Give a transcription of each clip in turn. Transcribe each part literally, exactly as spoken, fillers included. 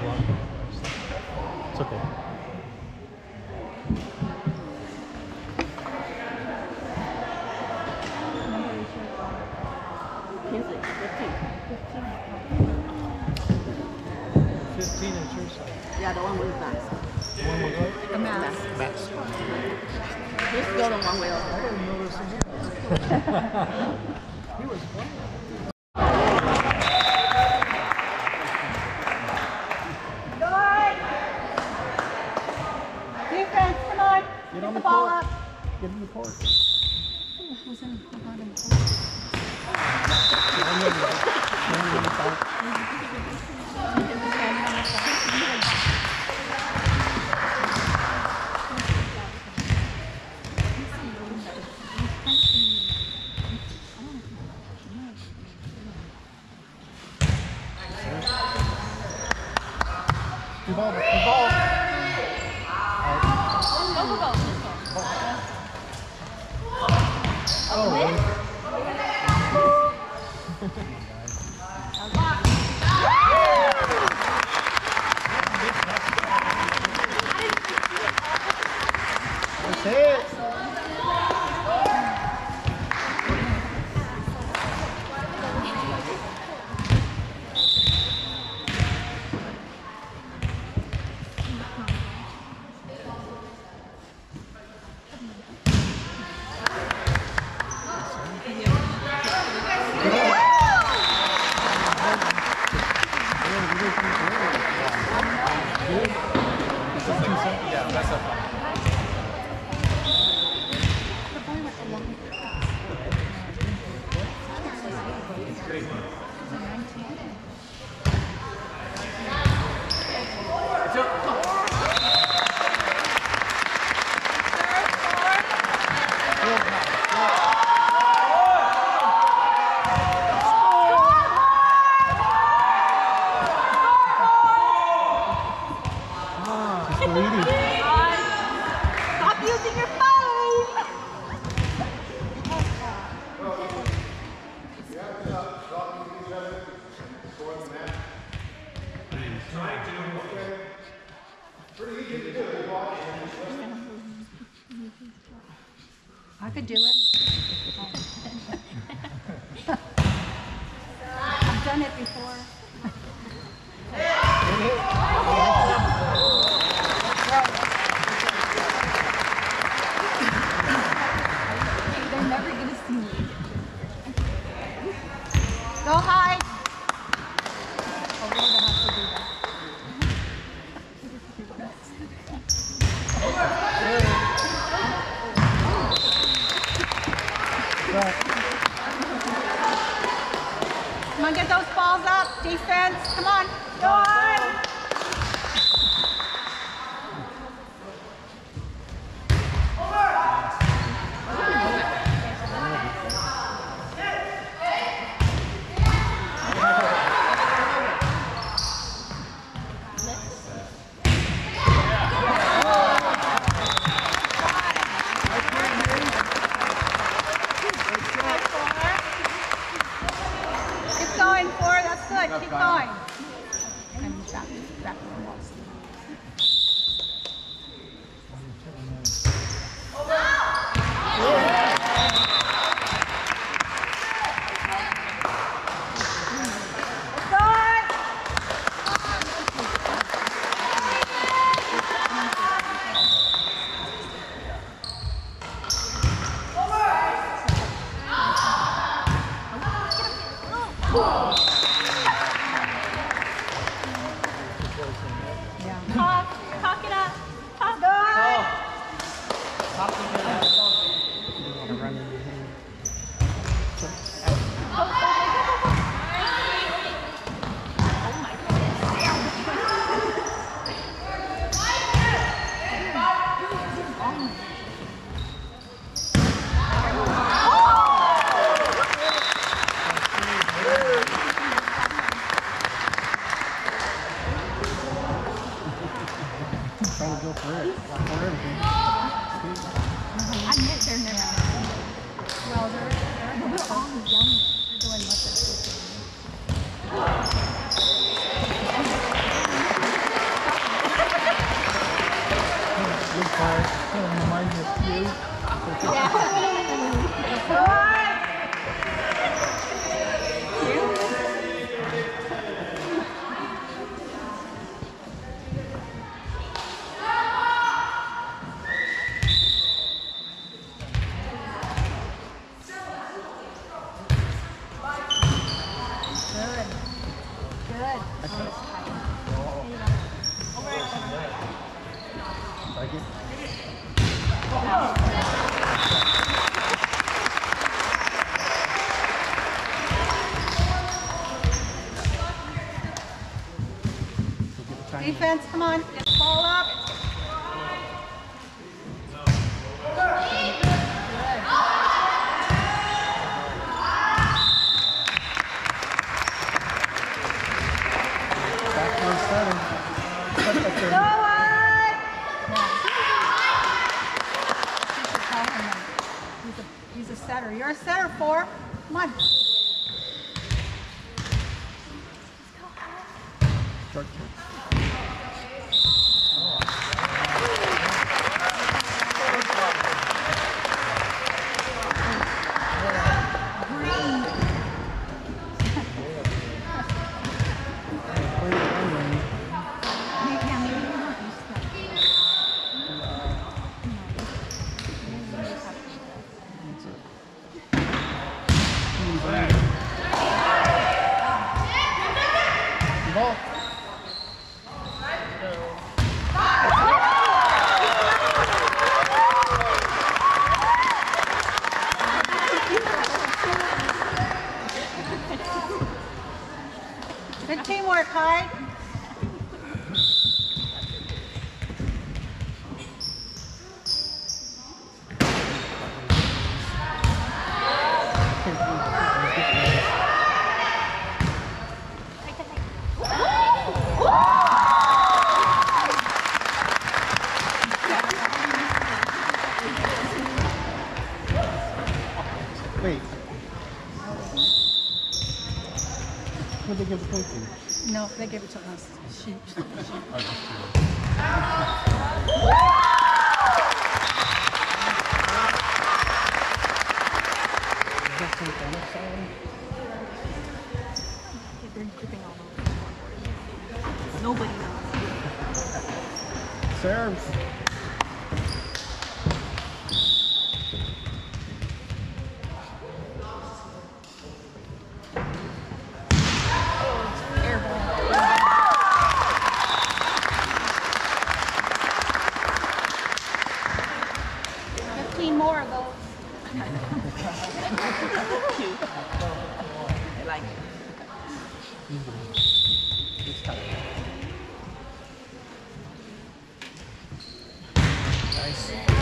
It's okay. fifteen at your side. Yeah, the one with the mask. The one with what? The mask. Mask. Just go the one way over. I didn't know this was He was playing. Defense, come on. Get on the the ball court. up. Get in the court. Who's in the bottom? Evolve, evolve. Go, go, go. Oh, really? That's it. Yeah, that's up. Stop using your phone! I could do it. I've done it before. They're never going to see me. Go Hyde. Oh, we're going to have to do that. Come on, get those balls up. Defense. Come on. Go on. Keep going, four. That's good. Keep going. And back, back to the walls. Talk, talk it up. Talk good. Trying to go for it, for everything. I admit they're never. Well, they're, they're, they're all young. They're doing much of behind the queue. Like it? Defense, come on. Get the ball up. Back to the center. Go on! He's a, he's a setter. You're a setter, four. Come on. Short kick. Ball. Good teamwork, Hyde. Wait. Who did they give the point to? No, they gave it to us. Shoot. They're dripping all over. Nobody knows. Serves. fifteen more of those. Cute. I like it. It's tight. Nice.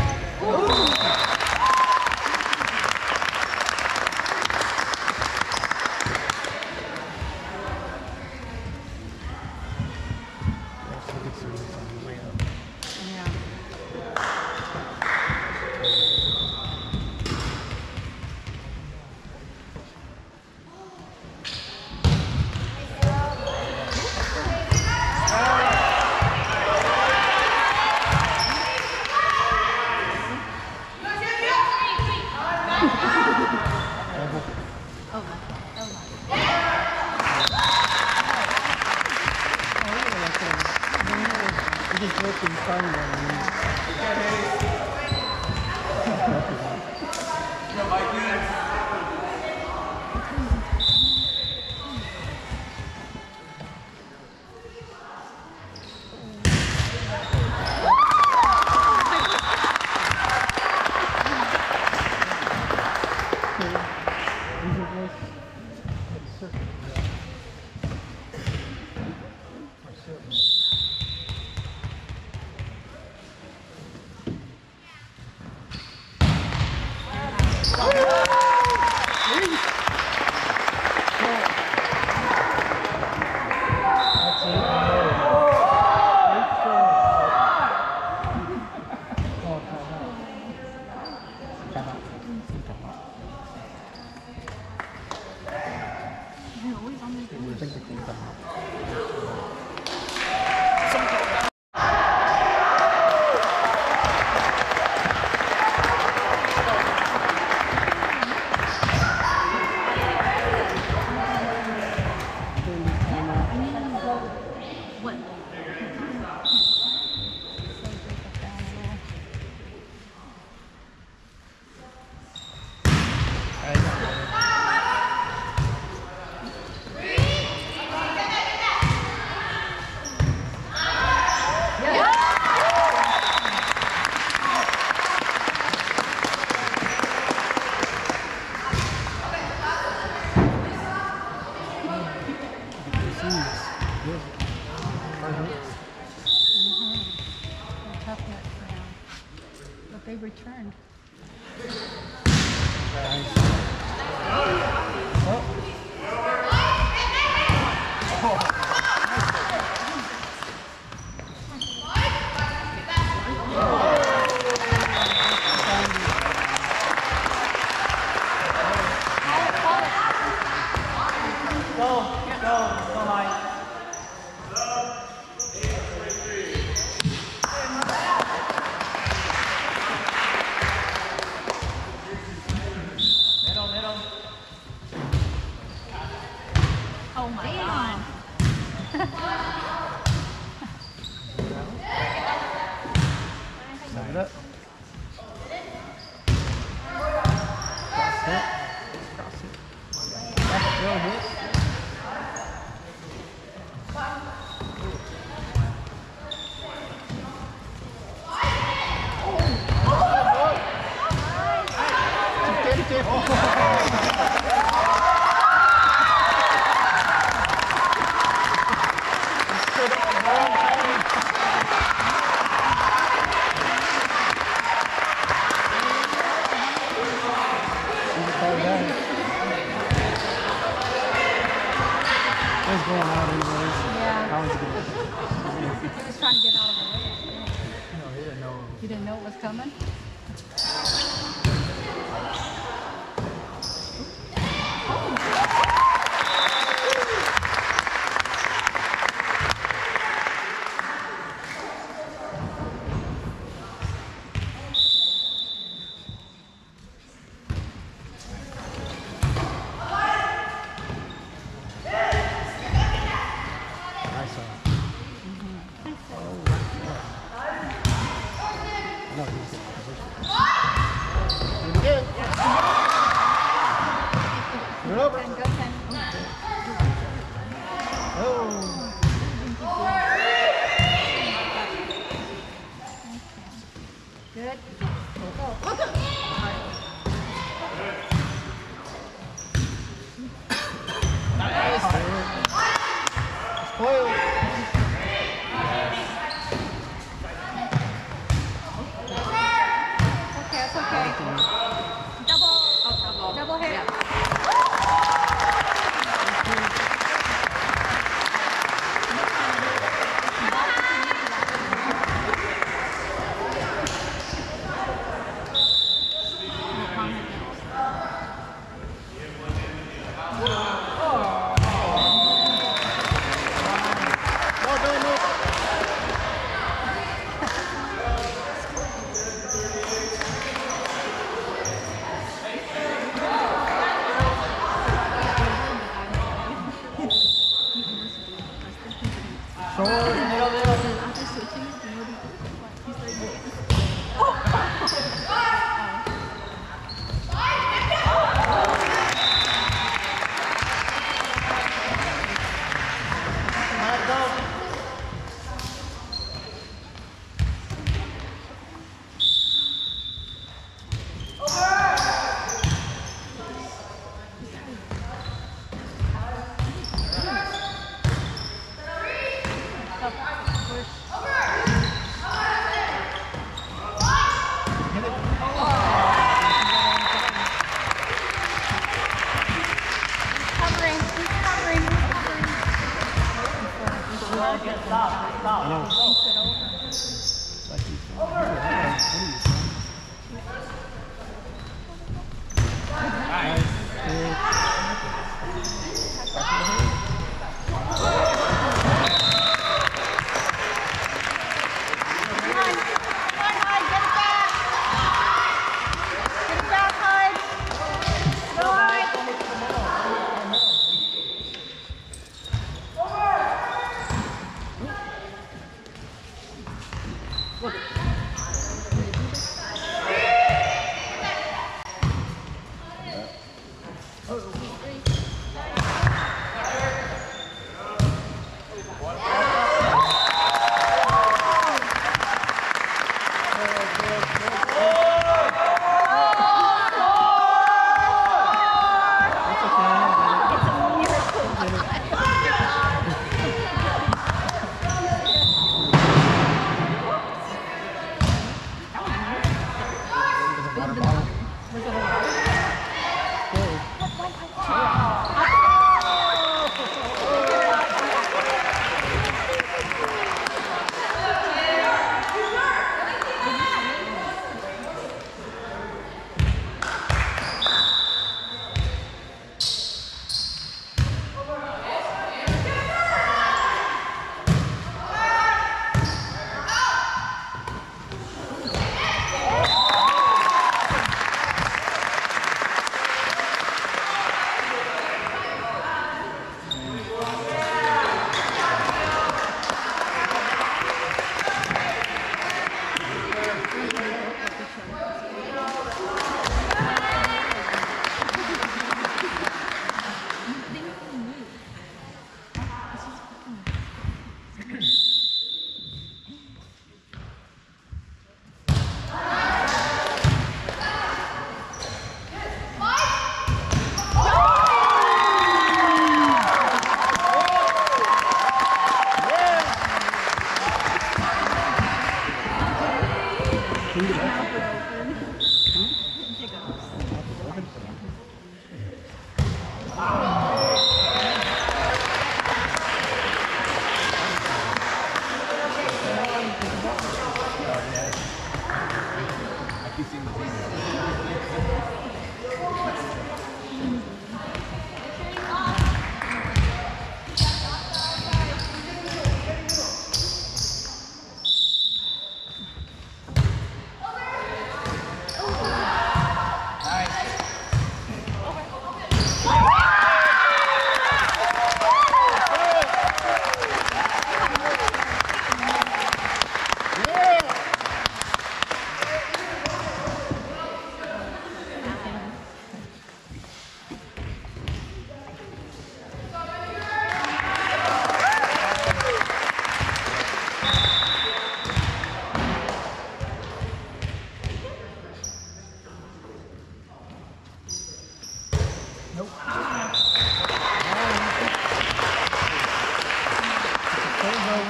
Just working fun They returned. Nice. Oh. Oh. Oh my God. Side up. Cross hit. Cross hit. Back throw hit. It's going out anyways. Yeah. How is it going? He was trying to get out of the way. No, he didn't know. You didn't know it was coming? Good. Go. Spoiled. Okay, it's okay. Double. Oh, double. Double hit. Yeah. Stop, stop. No. Like he's what are you saying?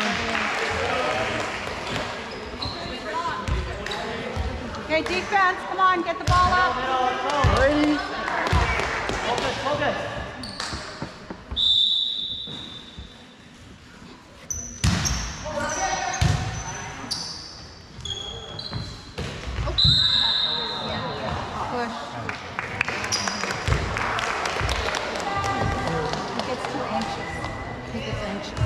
Okay, defense, come on, get the ball up. Ready? Focus, focus. Push. He gets too anxious. He gets anxious.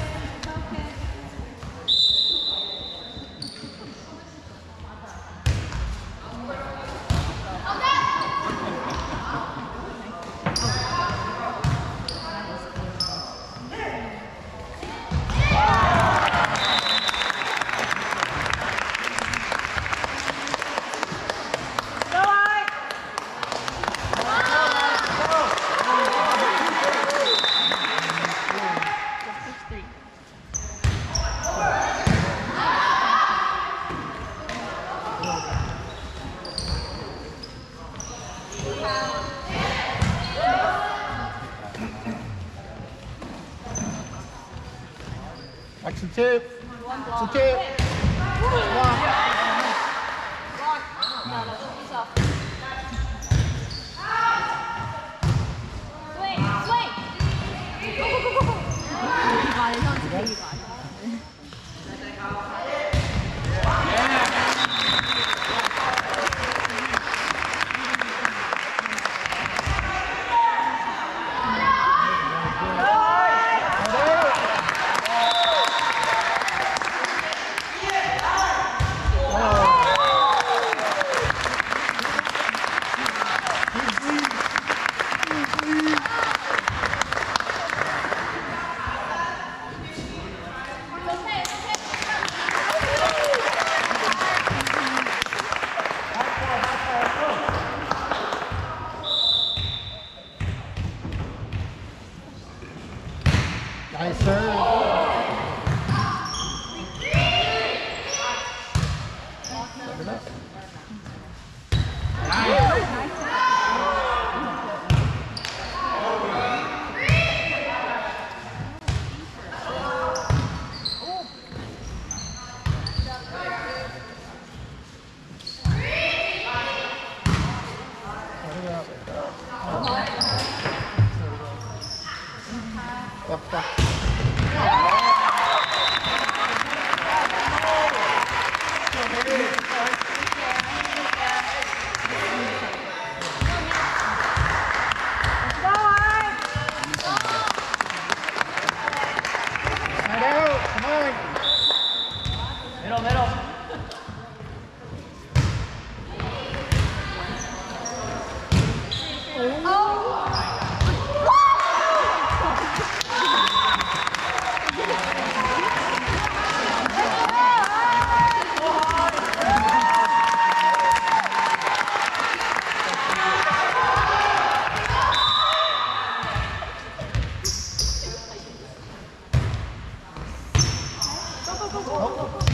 Action tip. Action tip. Nice serve. Fuck, fuck. Middle, middle. Oh.